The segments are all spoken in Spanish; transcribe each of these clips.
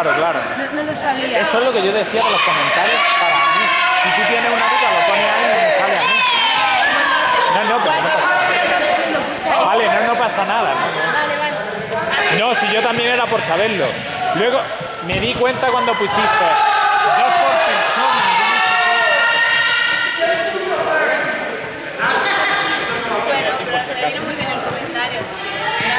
Claro, claro. No lo sabía. Eso es lo que yo decía de los comentarios para mí. Si tú tienes una duda, lo pones ahí y me sale a mí. No, pero no pasa nada. Vale, no pasa nada. Vale. No, si yo también era por saberlo. Luego me di cuenta cuando pusiste 2 por persona. Bueno, pero me viene muy bien el comentario, así que...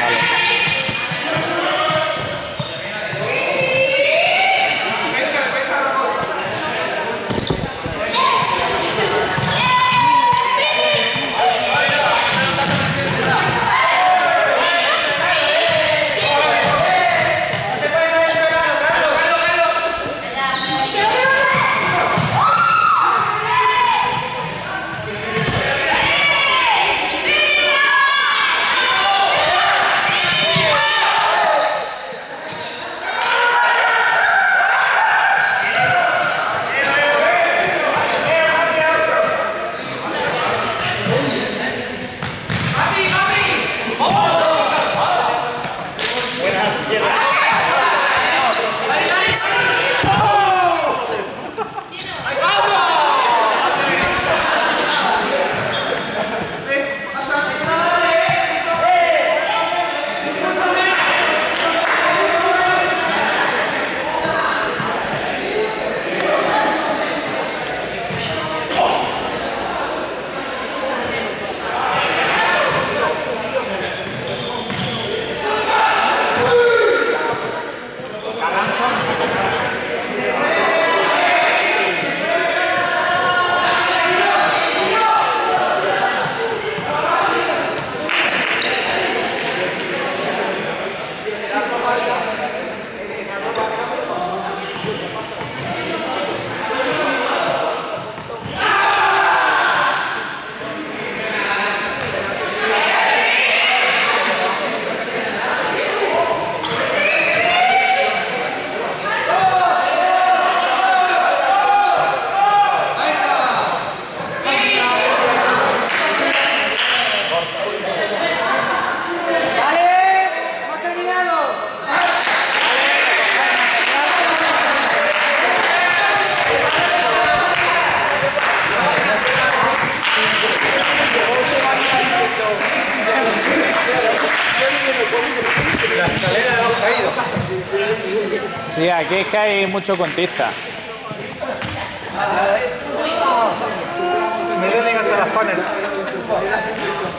La escalera de los caídos. Sí, aquí es que hay mucho contista. Me duelen hasta las panelas.